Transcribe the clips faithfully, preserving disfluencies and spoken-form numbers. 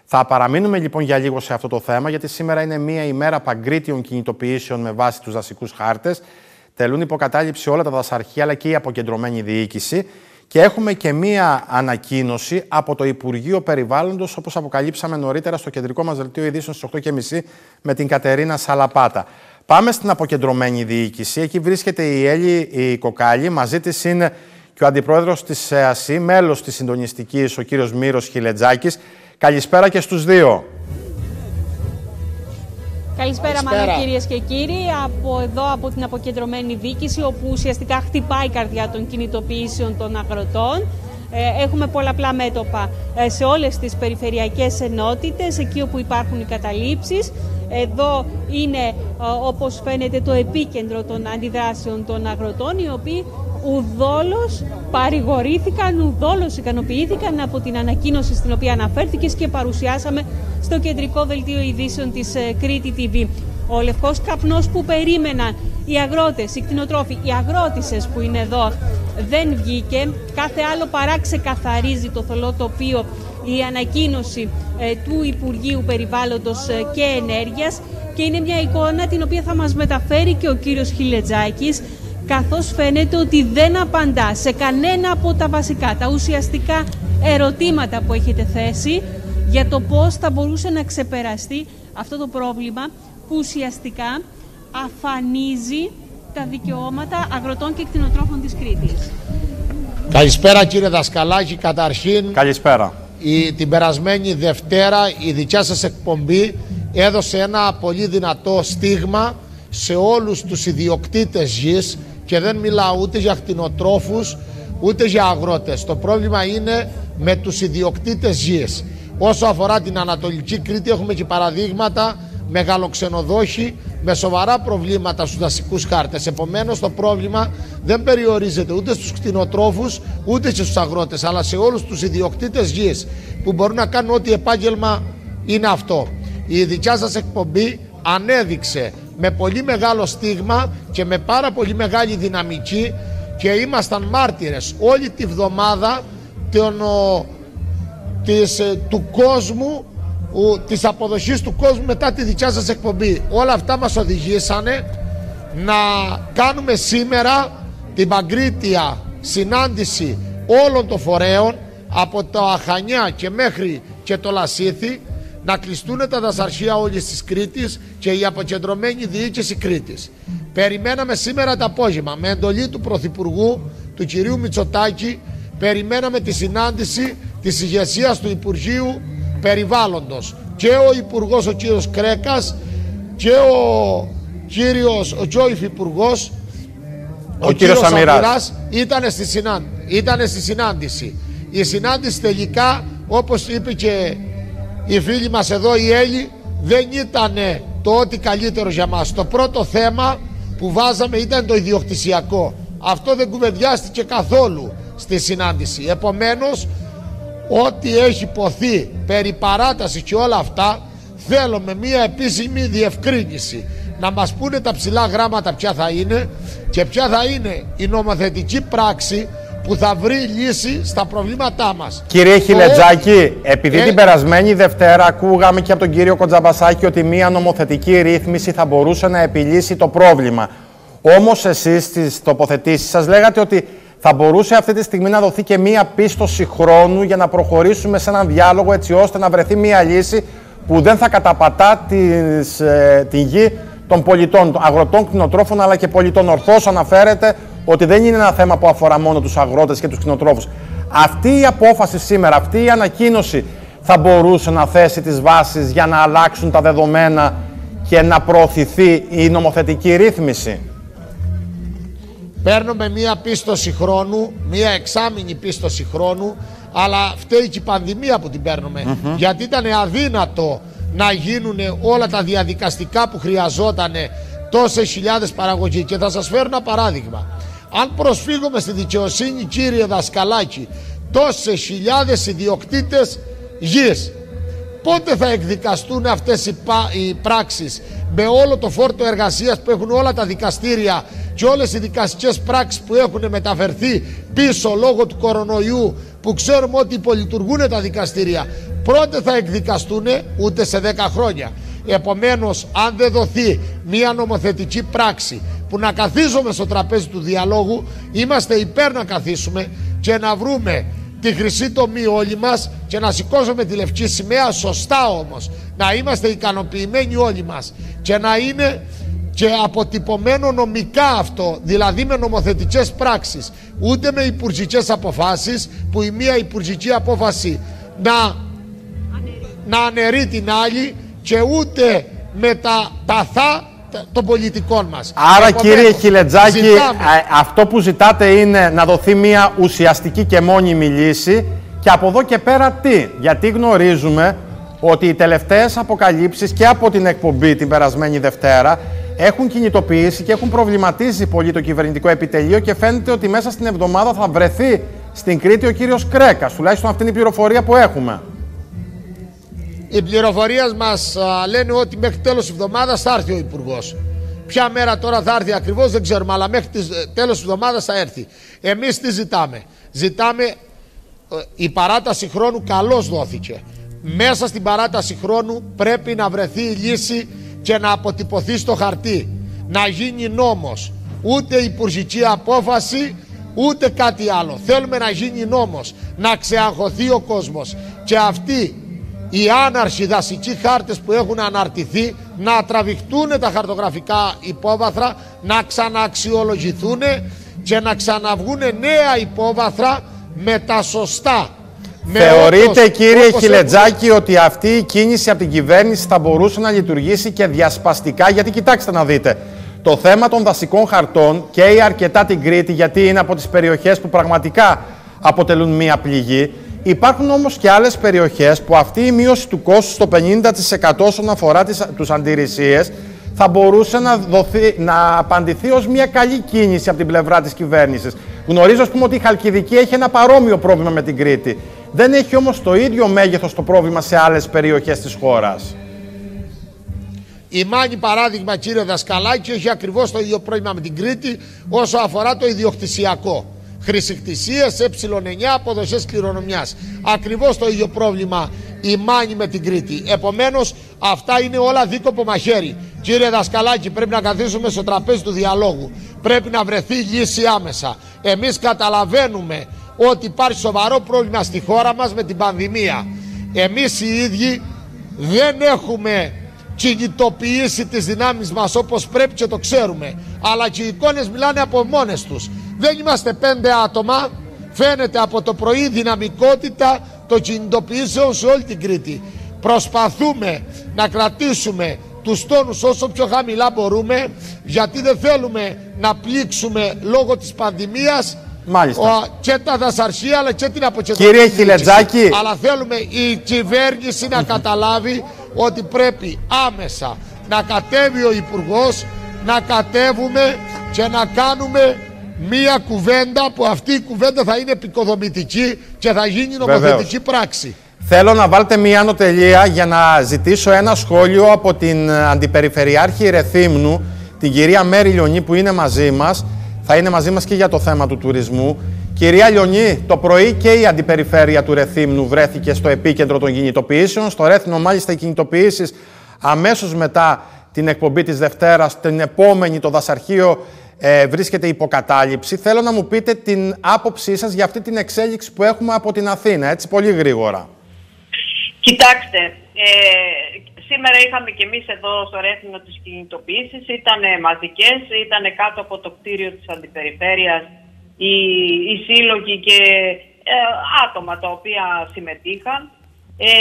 Θα παραμείνουμε λοιπόν για λίγο σε αυτό το θέμα, γιατί σήμερα είναι μία ημέρα παγκρίτιων κινητοποιήσεων με βάση τους δασικούς χάρτες. Τελούν υποκατάληψη όλα τα δασαρχεία αλλά και η αποκεντρωμένη διοίκηση. Και έχουμε και μία ανακοίνωση από το Υπουργείο Περιβάλλοντος, όπως αποκαλύψαμε νωρίτερα στο κεντρικό μας δελτίο ειδήσεων στις οκτώ και μισή με την Κατερίνα Σαλαπάτα. Πάμε στην αποκεντρωμένη διοίκηση. Εκεί βρίσκεται η Έλλη η Κοκάλη. Μαζί της είναι και ο αντιπρόεδρος της ΕΑΣΥ, μέλος της συντονιστικής, ο κύριος Μύρος Χιλετζάκης. Καλησπέρα και στους δύο. Καλησπέρα, Μανώ, κυρίες και κύριοι. Από εδώ, από την αποκεντρωμένη διοίκηση, όπου ουσιαστικά χτυπάει η καρδιά των κινητοποιήσεων των αγροτών. Έχουμε πολλαπλά μέτωπα σε όλες τις περιφερειακές ενότητες, εκεί όπου υπάρχουν οι καταλήψεις. Εδώ είναι, όπως φαίνεται, το επίκεντρο των αντιδράσεων των αγροτών, οι οποίοι ουδόλως παρηγορήθηκαν, ουδόλως ικανοποιήθηκαν από την ανακοίνωση στην οποία αναφέρθηκες και παρουσιάσαμε στο κεντρικό δελτίο ειδήσεων της Κρήτη τι βι. Ο λευκός καπνός που περίμεναν οι αγρότες, οι κτηνοτρόφοι, οι αγρότισσες που είναι εδώ δεν βγήκε. Κάθε άλλο παρά ξεκαθαρίζει το θολό τοπίο η ανακοίνωση ε, του Υπουργείου Περιβάλλοντος ε, και Ενέργειας, και είναι μια εικόνα την οποία θα μας μεταφέρει και ο κύριος Χιλετζάκης, καθώς φαίνεται ότι δεν απαντά σε κανένα από τα βασικά, τα ουσιαστικά ερωτήματα που έχετε θέσει για το πώς θα μπορούσε να ξεπεραστεί αυτό το πρόβλημα που ουσιαστικά αφανίζει τα δικαιώματα αγροτών και κτηνοτρόφων της Κρήτης. Καλησπέρα, κύριε Δασκαλάκη. Καταρχήν, καλησπέρα. Η, την περασμένη Δευτέρα η δικιά σας εκπομπή έδωσε ένα πολύ δυνατό στίγμα σε όλους τους ιδιοκτήτες γης, και δεν μιλάω ούτε για κτηνοτρόφους ούτε για αγρότες. Το πρόβλημα είναι με τους ιδιοκτήτες γης. Όσο αφορά την Ανατολική Κρήτη, έχουμε και παραδείγματα μεγαλοξενοδόχοι με σοβαρά προβλήματα στους δασικούς χάρτες. Επομένως, το πρόβλημα δεν περιορίζεται ούτε στους κτηνοτρόφους ούτε και στους αγρότες, αλλά σε όλους τους ιδιοκτήτες γης που μπορούν να κάνουν ό,τι επάγγελμα είναι αυτό. Η δικιά σας εκπομπή ανέδειξε με πολύ μεγάλο στίγμα και με πάρα πολύ μεγάλη δυναμική, και ήμασταν μάρτυρες όλη τη βδομάδα τον, ο, της, του κόσμου, ο, της αποδοχής του κόσμου μετά τη δικιά σας εκπομπή. Όλα αυτά μας οδηγήσανε να κάνουμε σήμερα την παγκρίτια συνάντηση όλων των φορέων από τα Αχανιά και μέχρι και το Λασίθι, να κλειστούν τα δασαρχεία όλης της Κρήτης και η αποκεντρωμένη διοίκηση Κρήτης. Περιμέναμε σήμερα το απόγευμα, με εντολή του Πρωθυπουργού, του κυρίου Μητσοτάκη, περιμέναμε τη συνάντηση της ηγεσίας του Υπουργείου Περιβάλλοντος. Και ο Υπουργός, ο κύριος Κρέκας, και ο κύριος, ο Τζόιφ Υπουργός, ο, ο κύριος Αμυράς, ήταν στη, συνάν... ήταν στη συνάντηση. Η συνάντηση τελικά, όπως είπε και οι φίλοι μας εδώ, η Έλλη, δεν ήταν το ό,τι καλύτερο για μας. Το πρώτο θέμα που βάζαμε ήταν το ιδιοκτησιακό. Αυτό δεν κουβεντιάστηκε καθόλου στη συνάντηση. Επομένως, ό,τι έχει ποθεί περί παράταση και όλα αυτά, θέλουμε μία επίσημη διευκρίνηση. Να μας πούνε τα ψηλά γράμματα ποια θα είναι και ποια θα είναι η νομοθετική πράξη που θα βρει λύση στα προβλήματά μας. Κύριε Χιλετζάκη, επειδή ε... την περασμένη Δευτέρα ακούγαμε και από τον κύριο Κοντζαμπασάκη ότι μία νομοθετική ρύθμιση θα μπορούσε να επιλύσει το πρόβλημα. Όμως εσείς στις τοποθετήσεις σας λέγατε ότι θα μπορούσε αυτή τη στιγμή να δοθεί και μία πίστοση χρόνου για να προχωρήσουμε σε έναν διάλογο, έτσι ώστε να βρεθεί μία λύση που δεν θα καταπατά τις, ε, τη γη των πολιτών, των αγροτών, κτηνοτρόφων αλλά και πολιτών. Ορθώς αναφέρεται ότι δεν είναι ένα θέμα που αφορά μόνο τους αγρότες και τους κτηνοτρόφους. Αυτή η απόφαση σήμερα, αυτή η ανακοίνωση θα μπορούσε να θέσει τις βάσεις για να αλλάξουν τα δεδομένα και να προωθηθεί η νομοθετική ρύθμιση. Παίρνουμε μία πίστοση χρόνου, μία εξάμηνη πίστοση χρόνου, αλλά φταίει και η πανδημία που την παίρνουμε. Mm-hmm. Γιατί ήταν αδύνατο να γίνουν όλα τα διαδικαστικά που χρειαζόταν τόσες χιλιάδες παραγωγοί. Και θα σας φέρω ένα παράδειγμα. Αν προσφύγουμε στη δικαιοσύνη, κύριε Δασκαλάκη, τόσες χιλιάδες ιδιοκτήτες γης, πότε θα εκδικαστούν αυτές οι, πα, οι πράξεις με όλο το φόρτο εργασίας που έχουν όλα τα δικαστήρια και όλες οι δικαστικές πράξεις που έχουν μεταφερθεί πίσω λόγω του κορονοϊού, που ξέρουμε ότι υπολειτουργούν τα δικαστήρια? πότε θα εκδικαστούν? Ούτε σε δέκα χρόνια. Επομένως, αν δεν δοθεί μια νομοθετική πράξη που να καθίσουμε στο τραπέζι του διαλόγου, είμαστε υπέρ να καθίσουμε και να βρούμε τη χρυσή τομή όλοι μας και να σηκώσουμε τη λευκή σημαία, σωστά όμως, να είμαστε ικανοποιημένοι όλοι μας και να είναι και αποτυπωμένο νομικά αυτό, δηλαδή με νομοθετικές πράξεις, ούτε με υπουργικές αποφάσεις που η μία υπουργική απόφαση να, να αναιρεί την άλλη και ούτε με τα παθά των πολιτικών μας. Άρα, επομένως, κύριε Χιλετζάκη, ζητάμε... αυτό που ζητάτε είναι να δοθεί μια ουσιαστική και μόνιμη λύση και από εδώ και πέρα τι? Γιατί γνωρίζουμε ότι οι τελευταίες αποκαλύψεις και από την εκπομπή την περασμένη Δευτέρα έχουν κινητοποιήσει και έχουν προβληματίσει πολύ το κυβερνητικό επιτελείο και φαίνεται ότι μέσα στην εβδομάδα θα βρεθεί στην Κρήτη ο κύριος Κρέκας. Τουλάχιστον αυτή είναι η πληροφορία που έχουμε. Οι πληροφορίες μας α, λένε ότι μέχρι τέλος της εβδομάδας θα έρθει ο Υπουργός. Ποια μέρα τώρα θα έρθει ακριβώς δεν ξέρουμε, αλλά μέχρι τις, τέλος της εβδομάδας θα έρθει. Εμείς τι ζητάμε? Ζητάμε ε, η παράταση χρόνου καλώς δόθηκε. Μέσα στην παράταση χρόνου πρέπει να βρεθεί η λύση και να αποτυπωθεί στο χαρτί. Να γίνει νόμος. Ούτε υπουργική απόφαση, ούτε κάτι άλλο. Θέλουμε να γίνει νόμος. Να ξεαγχωθεί ο κόσμος. Και αυτοί οι άναρχοι δασικοί χάρτες που έχουν αναρτηθεί να τραβηχτούν τα χαρτογραφικά υπόβαθρα, να ξανααξιολογηθούν και να ξαναβγούν νέα υπόβαθρα με τα σωστά. Θεωρείτε, όπως, κύριε όπως Χιλετζάκη, έχουν... ότι αυτή η κίνηση από την κυβέρνηση θα μπορούσε να λειτουργήσει και διασπαστικά? Γιατί κοιτάξτε να δείτε, το θέμα των δασικών χαρτών καίει αρκετά την Κρήτη, γιατί είναι από τις περιοχές που πραγματικά αποτελούν μία πληγή. Υπάρχουν όμως και άλλες περιοχές που αυτή η μείωση του κόστου στο πενήντα τοις εκατό όσον αφορά τις, τους αντιρρησίες θα μπορούσε να, δοθεί, να απαντηθεί ως μια καλή κίνηση από την πλευρά της κυβέρνησης. Γνωρίζω, ας πούμε, ότι η Χαλκιδική έχει ένα παρόμοιο πρόβλημα με την Κρήτη. Δεν έχει όμως το ίδιο μέγεθος το πρόβλημα σε άλλες περιοχές της χώρας. Η Μάνη, παράδειγμα, κύριε Δασκαλάκη, έχει ακριβώς το ίδιο πρόβλημα με την Κρήτη όσο αφορά το ιδιοκτησιακό. Χρησικτησίες, ε εννιά, αποδοσές κληρονομιάς. Ακριβώς το ίδιο πρόβλημα η Μάνη με την Κρήτη. Επομένως, αυτά είναι όλα δίκοπο μαχαίρι. Κύριε Δασκαλάκη, πρέπει να καθίσουμε στο τραπέζι του διαλόγου. Πρέπει να βρεθεί λύση άμεσα. Εμείς καταλαβαίνουμε ότι υπάρχει σοβαρό πρόβλημα στη χώρα μας με την πανδημία. Εμείς οι ίδιοι δεν έχουμε κινητοποιήσει τις δυνάμεις μας όπως πρέπει και το ξέρουμε. Αλλά και οι εικόνες μιλάνε από μόνες τους. Δεν είμαστε πέντε άτομα, φαίνεται από το πρωί δυναμικότητα των κινητοποιήσεων σε όλη την Κρήτη. Προσπαθούμε να κρατήσουμε τους τόνους όσο πιο χαμηλά μπορούμε, γιατί δεν θέλουμε να πλήξουμε λόγω της πανδημίας Μάλιστα. και τα δασαρχεία αλλά και την αποκεντρωμένη. Κύριε Χιλετζάκη, αλλά θέλουμε η κυβέρνηση να καταλάβει ότι πρέπει άμεσα να κατέβει ο Υπουργός, να κατέβουμε και να κάνουμε μία κουβέντα που αυτή η κουβέντα θα είναι επικοδομητική και θα γίνει νομοθετική Βεβαίως. πράξη. Θέλω να βάλετε μία ανωτελεία για να ζητήσω ένα σχόλιο από την Αντιπεριφερειάρχη Ρεθύμνου, την κυρία Μέρη Λιονή, που είναι μαζί μας. Θα είναι μαζί μας και για το θέμα του τουρισμού. Κυρία Λιονή, το πρωί και η Αντιπεριφέρεια του Ρεθύμνου βρέθηκε στο επίκεντρο των κινητοποιήσεων. Στο Ρέθινο, μάλιστα, οι κινητοποιήσεις αμέσως μετά την εκπομπή της Δευτέρας, την επόμενη, το δασαρχείο ε, βρίσκεται υποκατάληψη. Θέλω να μου πείτε την άποψή σας για αυτή την εξέλιξη που έχουμε από την Αθήνα, έτσι πολύ γρήγορα. Κοιτάξτε, ε, σήμερα είχαμε και εμείς εδώ στο Ρέθινο τις κινητοποιήσεις, ήταν μαζικές, ήταν κάτω από το κτίριο της Αντιπεριφέρειας οι, οι σύλλογοι και ε, άτομα τα οποία συμμετείχαν. Ε,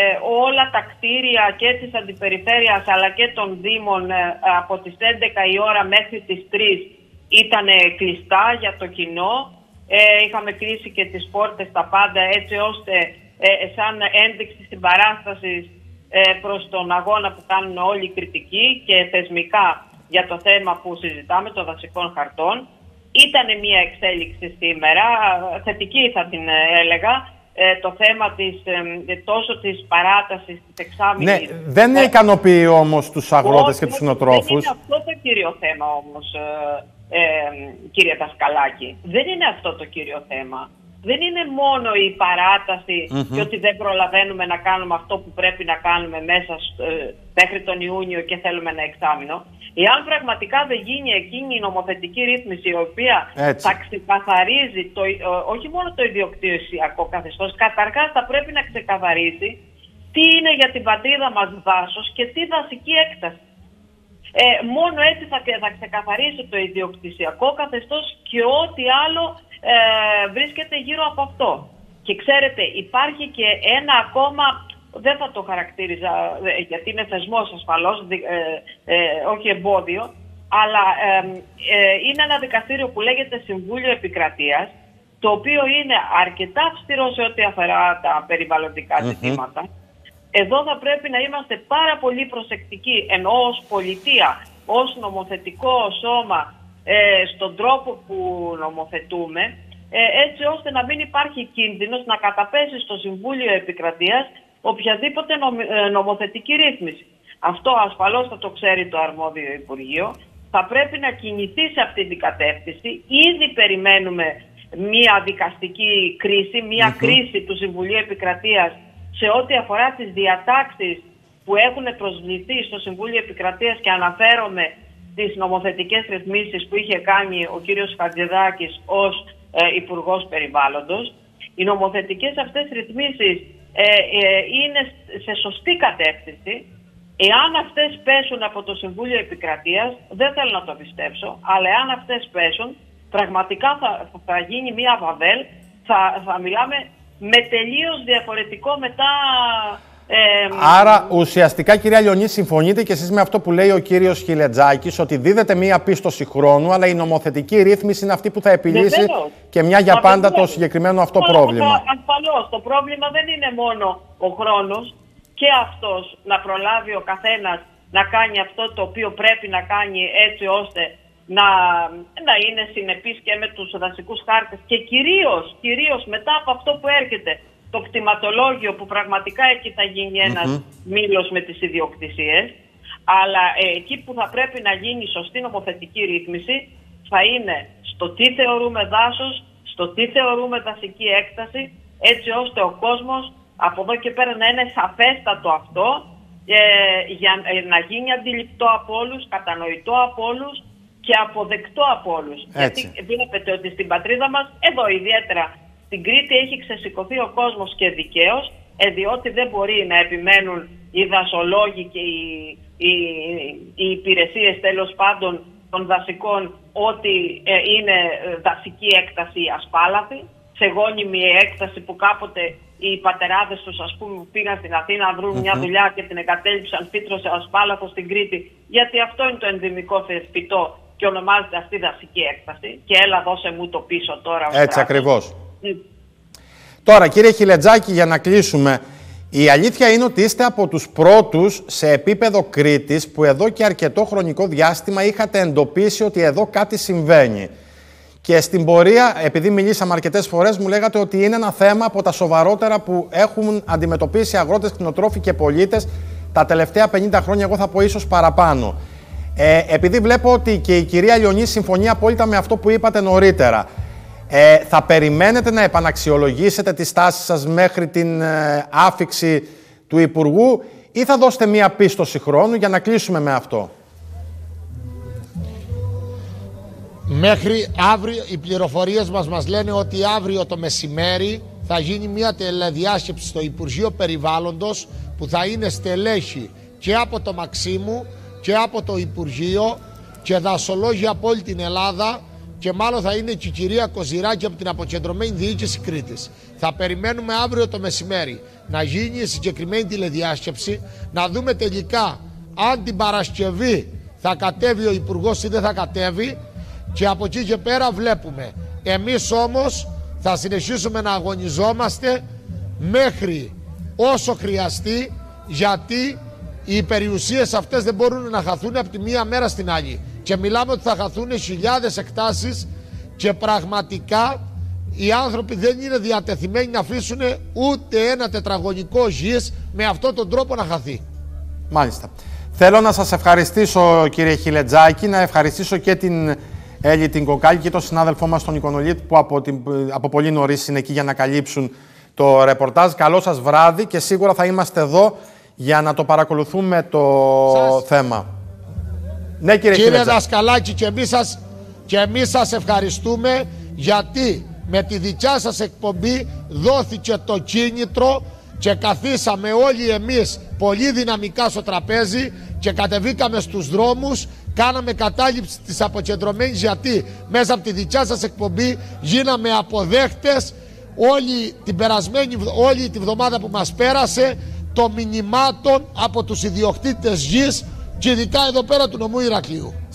όλα τα κτίρια και της Αντιπεριφέρειας αλλά και των Δήμων ε, από τις έντεκα η ώρα μέχρι τις τρεις ήταν κλειστά για το κοινό. Ε, είχαμε κλείσει και τις πόρτες τα πάντα έτσι ώστε ε, σαν ένδειξη στην παράσταση ε, προς τον αγώνα που κάνουν όλοι οι κριτικοί και θεσμικά για το θέμα που συζητάμε των δασικών χαρτών. Ήταν μια εξέλιξη σήμερα, θετική θα την έλεγα, ε, το θέμα της, ε, τόσο της παράτασης της εξάμηνης. Ναι, δεν ε, ικανοποιεί όμως τους αγρότες όχι, και τους κτηνοτρόφους. Δεν είναι αυτό το κύριο θέμα όμως, ε, ε, κύριε Δασκαλάκη. Δεν είναι αυτό το κύριο θέμα. δεν είναι μόνο η παράταση Mm-hmm. και ότι δεν προλαβαίνουμε να κάνουμε αυτό που πρέπει να κάνουμε μέσα ε, μέχρι τον Ιούνιο και θέλουμε ένα εξάμηνο. Εάν πραγματικά δεν γίνει εκείνη η νομοθετική ρύθμιση η οποία Έτσι. θα ξεκαθαρίζει το, όχι μόνο το ιδιοκτησιακό καθεστώς, καταρχάς θα πρέπει να ξεκαθαρίσει τι είναι για την πατρίδα μας δάσος και τι δασική έκταση. Ε, μόνο έτσι θα, θα ξεκαθαρίσει το ιδιοκτησιακό καθεστώς και ό,τι άλλο ε, βρίσκεται γύρω από αυτό. Και ξέρετε, υπάρχει και ένα ακόμα, δεν θα το χαρακτήριζα γιατί είναι θεσμός ασφαλώς, ε, ε, όχι εμπόδιο, αλλά ε, ε, είναι ένα δικαστήριο που λέγεται Συμβούλιο Επικρατείας, το οποίο είναι αρκετά αυστηρό σε ό,τι αφορά τα περιβαλλοντικά Mm-hmm. ζητήματα. Εδώ θα πρέπει να είμαστε πάρα πολύ προσεκτικοί, ενώ ως πολιτεία, ως νομοθετικό σώμα, ε, στον τρόπο που νομοθετούμε, ε, έτσι ώστε να μην υπάρχει κίνδυνος να καταπέσει στο Συμβούλιο Επικρατείας οποιαδήποτε νομοθετική ρύθμιση. Αυτό ασφαλώς θα το ξέρει το αρμόδιο Υπουργείο. Θα πρέπει να κινηθεί σε αυτή την κατεύθυνση. Ήδη περιμένουμε μία δικαστική κρίση, μία Mm-hmm. κρίση του Συμβουλίου Επικρατείας σε ό,τι αφορά τις διατάξεις που έχουν προσβληθεί στο Συμβούλιο Επικρατείας και αναφέρομαι τις νομοθετικές ρυθμίσεις που είχε κάνει ο κύριος Χατζηδάκης ως ε, Υπουργός Περιβάλλοντος. Οι νομοθετικές αυτές ρυθμίσεις ε, ε, είναι σε σωστή κατεύθυνση. Εάν αυτές πέσουν από το Συμβούλιο Επικρατείας, δεν θέλω να το πιστέψω, αλλά εάν αυτές πέσουν, πραγματικά θα, θα γίνει μία βαβέλ, θα, θα μιλάμε με τελείως διαφορετικό μετά... Ε, Άρα, ουσιαστικά, κυρία Λιονή, συμφωνείτε και εσείς με αυτό που λέει ο κύριος Χιλετζάκης, ότι δίδεται μία πίστοση χρόνου, αλλά η νομοθετική ρύθμιση είναι αυτή που θα επιλύσει βεβαίως. Και μια για Μα πάντα βεβαίως. το συγκεκριμένο αυτό Μα, πρόβλημα. Ασφαλώς, το πρόβλημα δεν είναι μόνο ο χρόνος και αυτός να προλάβει ο καθένας να κάνει αυτό το οποίο πρέπει να κάνει έτσι ώστε να, να είναι συνεπής και με τους δασικούς χάρτες και κυρίως, κυρίως μετά από αυτό που έρχεται, το κτηματολόγιο που πραγματικά εκεί θα γίνει ένας Mm-hmm. μήλος με τις ιδιοκτησίες, αλλά ε, εκεί που θα πρέπει να γίνει σωστή νομοθετική ρύθμιση θα είναι στο τι θεωρούμε δάσος, στο τι θεωρούμε δασική έκταση, έτσι ώστε ο κόσμος από εδώ και πέρα να είναι σαφέστατο αυτό, ε, για ε, να γίνει αντιληπτό από όλους, κατανοητό από όλους και αποδεκτό από όλους. Γιατί βλέπετε ότι στην πατρίδα μας, εδώ ιδιαίτερα στην Κρήτη, έχει ξεσηκωθεί ο κόσμος και δικαίως, ε, διότι δεν μπορεί να επιμένουν οι δασολόγοι και οι, οι, οι υπηρεσίες τέλος πάντων των δασικών ότι ε, είναι δασική έκταση ασπάλαθη, σε γόνιμη έκταση που κάποτε οι πατεράδες τους, ας πούμε, που πήγαν στην Αθήνα να βρουν mm-hmm. μια δουλειά και την εγκατέλειψαν φύτρωσε ασπάλαθο στην Κρήτη, γιατί αυτό είναι το ενδυμικό φυτό και ονομάζεται αυτή δασική έκταση. Και έλα δώσε μου το πίσω τώρα. Έτσι ακριβώς. Mm. Τώρα, κύριε Χιλετζάκη, για να κλείσουμε, η αλήθεια είναι ότι είστε από τους πρώτους σε επίπεδο Κρήτης που εδώ και αρκετό χρονικό διάστημα είχατε εντοπίσει ότι εδώ κάτι συμβαίνει. Και στην πορεία, επειδή μιλήσαμε αρκετές φορές, μου λέγατε ότι είναι ένα θέμα από τα σοβαρότερα που έχουν αντιμετωπίσει αγρότες, κτηνοτρόφοι και πολίτες τα τελευταία πενήντα χρόνια, εγώ θα πω ίσως παραπάνω. Ε, επειδή βλέπω ότι και η κυρία Λιονή συμφωνεί απόλυτα με αυτό που είπατε νωρίτερα, ε, θα περιμένετε να επαναξιολογήσετε τη στάση σας μέχρι την ε, άφιξη του Υπουργού ή θα δώσετε μία πίστοση χρόνου για να κλείσουμε με αυτό? Μέχρι αύριο, οι πληροφορίες μας μας λένε ότι αύριο το μεσημέρι θα γίνει μια τηλεδιάσκεψη στο Υπουργείο Περιβάλλοντος που θα είναι στελέχη και από το Μαξίμου και από το Υπουργείο και δασολόγοι από όλη την Ελλάδα και μάλλον θα είναι και η κυρία Κοζηράκη από την Αποκεντρωμένη Διοίκηση Κρήτης. Θα περιμένουμε αύριο το μεσημέρι να γίνει η συγκεκριμένη τηλεδιάσκεψη, να δούμε τελικά αν την Παρασκευή θα κατέβει ο Υπουργός ή δεν θα κατέβει. Και από εκεί και πέρα βλέπουμε. Εμείς όμως θα συνεχίσουμε να αγωνιζόμαστε μέχρι όσο χρειαστεί, γιατί οι περιουσίες αυτές δεν μπορούν να χαθούν από τη μία μέρα στην άλλη. Και μιλάμε ότι θα χαθούν χιλιάδες εκτάσεις και πραγματικά οι άνθρωποι δεν είναι διατεθειμένοι να αφήσουν ούτε ένα τετραγωνικό γης με αυτόν τον τρόπο να χαθεί. Μάλιστα. Θέλω να σας ευχαριστήσω, κύριε Χιλετζάκη, να ευχαριστήσω και την Έλλη την Κοκάλη και τον συνάδελφό μας τον Οικονολίτη που από, την, από πολύ νωρίς είναι εκεί για να καλύψουν το ρεπορτάζ. Καλό σας βράδυ και σίγουρα θα είμαστε εδώ για να το παρακολουθούμε το σας... θέμα. Ναι, κύριε Κύριε Δασκαλάκη, και εμείς σας, και εμείς σας ευχαριστούμε, γιατί με τη δικιά σας εκπομπή δόθηκε το κίνητρο και καθίσαμε όλοι εμείς πολύ δυναμικά στο τραπέζι και κατεβήκαμε στους δρόμους, κάναμε κατάληψη της αποκεντρωμένης, γιατί μέσα από τη δικιά σας εκπομπή γίναμε αποδέχτες όλη την περασμένη, όλη τη βδομάδα που μας πέρασε των μηνυμάτων από τους ιδιοκτήτες γης και ειδικά εδώ πέρα του νομού Ηρακλείου.